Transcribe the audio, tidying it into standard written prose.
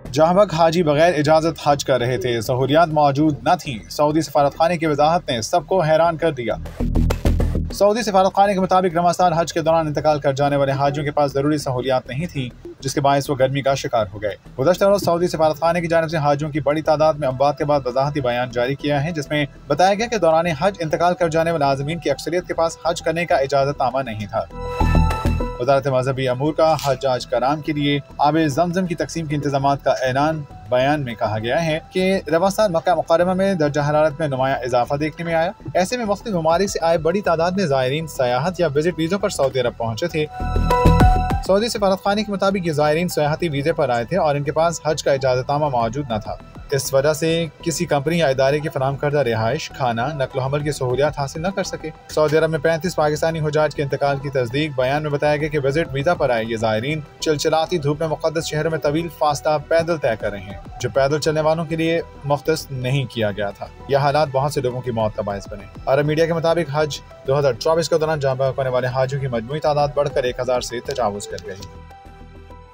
जहां वक्त हाजी बगैर इजाजत हज कर रहे थे, सहूलियात मौजूद न थी। सऊदी सफारतखाने की वजाहत ने सबको हैरान कर दिया। सऊदी सफारतखाने के मुताबिक रमज़ान हज के दौरान इंतकाल कर जाने वाले हाजियों के पास जरूरी सहूलियात नहीं थी, जिसके बायस वो गर्मी का शिकार हो गए। गुज़श्ता रोज सऊदी सफारतखाने की जानिब से हाजियों की बड़ी तादाद में अमवात के बाद वजाहती बयान जारी किया है, जिसमें बताया गया कि दौरान हज इंतकाल कर जाने वाले आज़मीन की अक्सरियत के पास हज करने का इजाज़तनामा नहीं था। वज़ारत मज़हबी अमूर का हज्जाज कराम के लिए आबे ज़मज़म की तकसीम के इंतजाम का ऐलान। बयान में कहा गया है कि रमज़ान मक्का मुकर्रमा में दर्जा हरारत में नुमाया इजाफा देखने में आया। ऐसे में मुख्तलिफ ममालिक से आए बड़ी तादाद में ज़ायरीन सयाहत या विजिट वीज़ों पर सऊदी अरब पहुंचे थे। सऊदी सफारतखाने के मुताबिक ये ज़ायरीन सयाहती वीज़े पर आए थे और इनके पास हज का इजाज़तनामा मौजूद न था। इस वजह से किसी कंपनी या इदारे की फराहम करदा रिहाइश, खाना, नकलो हमल की सहूलियात हासिल न कर सके। सऊदी अरब में 35 पाकिस्तानी हुजाज के इंतकाल की तस्दीक। बयान में बताया गया कि विजिट वीज़ा पर आए ये ज़ायरीन चिलचिलाती धूप में मुक़द्दस शहरों में तवील फासला पैदल तय कर रहे हैं, जो पैदल चलने वालों के लिए मुख्तस नहीं किया गया था। यह हालात बहुत से लोगों की मौत का बायस बने। अरब मीडिया के मुताबिक हज 2024 के दौरान जाँ बहक होने वाले हाजियों की मजमूई तादाद बढ़कर 1000 से तजावुज़ कर गई।